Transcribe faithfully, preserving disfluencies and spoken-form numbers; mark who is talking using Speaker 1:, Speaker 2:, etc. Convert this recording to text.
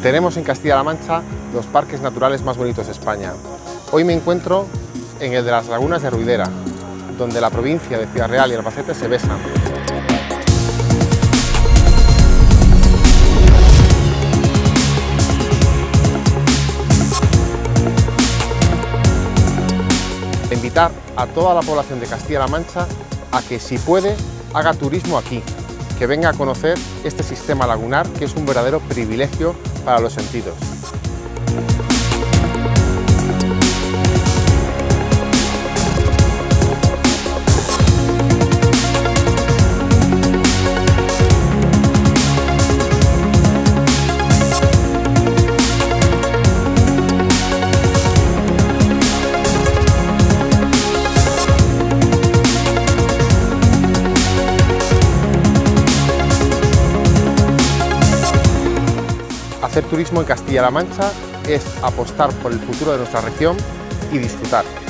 Speaker 1: Tenemos en Castilla-La Mancha los parques naturales más bonitos de España. Hoy me encuentro en el de las Lagunas de Ruidera, donde la provincia de Ciudad Real y Albacete se besan. Invitar a toda la población de Castilla-La Mancha a que, si puede, haga turismo aquí, que venga a conocer este sistema lagunar, que es un verdadero privilegio para los sentidos. Hacer turismo en Castilla-La Mancha es apostar por el futuro de nuestra región y disfrutar.